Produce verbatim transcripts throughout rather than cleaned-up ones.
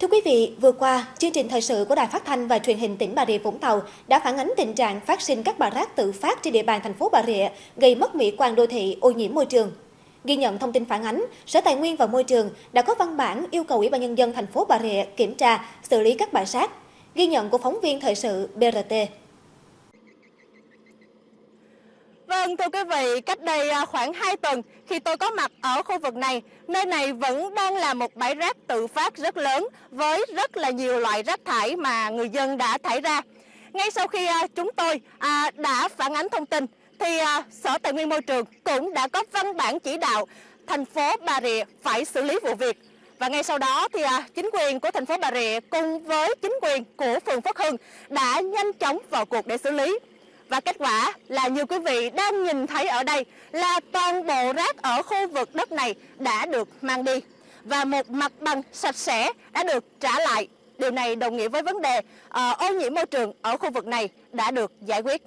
Thưa quý vị, vừa qua, chương trình thời sự của Đài Phát thanh và Truyền hình tỉnh Bà Rịa Vũng Tàu đã phản ánh tình trạng phát sinh các bãi rác tự phát trên địa bàn thành phố Bà Rịa, gây mất mỹ quan đô thị, ô nhiễm môi trường. Ghi nhận thông tin phản ánh, Sở Tài nguyên và Môi trường đã có văn bản yêu cầu Ủy ban Nhân dân thành phố Bà Rịa kiểm tra, xử lý các bãi rác. Ghi nhận của phóng viên thời sự bê rờ tê. Vâng, thưa quý vị, cách đây khoảng hai tuần khi tôi có mặt ở khu vực này, nơi này vẫn đang là một bãi rác tự phát rất lớn với rất là nhiều loại rác thải mà người dân đã thải ra. Ngay sau khi chúng tôi đã phản ánh thông tin, thì Sở Tài nguyên Môi trường cũng đã có văn bản chỉ đạo thành phố Bà Rịa phải xử lý vụ việc. Và ngay sau đó thì chính quyền của thành phố Bà Rịa cùng với chính quyền của phường Phước Hưng đã nhanh chóng vào cuộc để xử lý. Và kết quả là như quý vị đang nhìn thấy ở đây là toàn bộ rác ở khu vực đất này đã được mang đi. Và một mặt bằng sạch sẽ đã được trả lại. Điều này đồng nghĩa với vấn đề uh, ô nhiễm môi trường ở khu vực này đã được giải quyết.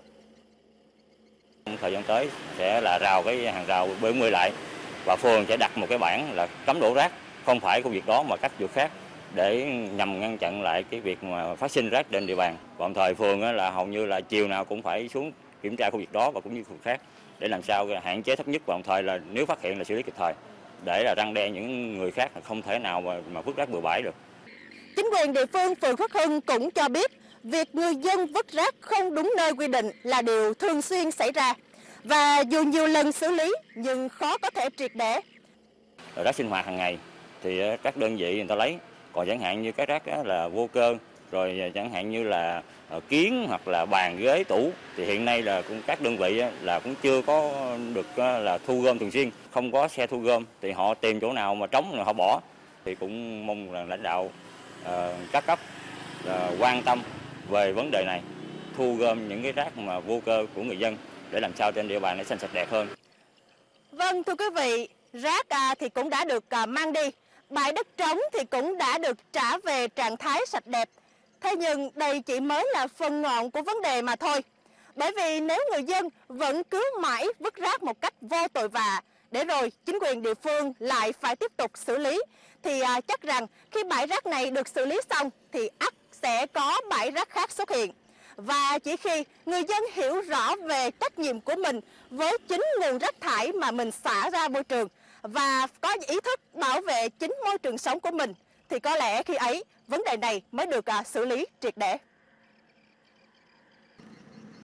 Thời gian tới sẽ là rào cái hàng rào B bốn mươi lại và phường sẽ đặt một cái bảng là cấm đổ rác, không phải khu vực đó mà các vực khác, để nhằm ngăn chặn lại cái việc mà phát sinh rác trên địa bàn. Còn thời phường là hầu như là chiều nào cũng phải xuống kiểm tra khu vực đó và cũng như khu vực khác để làm sao hạn chế thấp nhất, và đồng thời là nếu phát hiện là xử lý kịp thời để là răn đe những người khác không thể nào mà, mà vứt rác bừa bãi được. Chính quyền địa phương phường Phước Hưng cũng cho biết việc người dân vứt rác không đúng nơi quy định là điều thường xuyên xảy ra, và dù nhiều lần xử lý nhưng khó có thể triệt để. Rác sinh hoạt hàng ngày thì các đơn vị người ta lấy, còn chẳng hạn như cái rác là vô cơ, rồi chẳng hạn như là kiến hoặc là bàn ghế tủ thì hiện nay là cũng các đơn vị là cũng chưa có được là thu gom thường xuyên, không có xe thu gom thì họ tìm chỗ nào mà trống rồi họ bỏ. Thì cũng mong là lãnh đạo uh, các cấp uh, quan tâm về vấn đề này, thu gom những cái rác mà vô cơ của người dân để làm sao trên địa bàn nó xanh sạch đẹp hơn. Vâng, thưa quý vị, rác à, thì cũng đã được à, mang đi, bãi đất trống thì cũng đã được trả về trạng thái sạch đẹp. Thế nhưng đây chỉ mới là phần ngọn của vấn đề mà thôi. Bởi vì nếu người dân vẫn cứ mãi vứt rác một cách vô tội vạ, để rồi chính quyền địa phương lại phải tiếp tục xử lý, thì à, chắc rằng khi bãi rác này được xử lý xong thì ắt sẽ có bãi rác khác xuất hiện. Và chỉ khi người dân hiểu rõ về trách nhiệm của mình với chính nguồn rác thải mà mình xả ra môi trường và có ý thức bảo vệ chính môi trường sống của mình, thì có lẽ khi ấy vấn đề này mới được à, xử lý triệt để.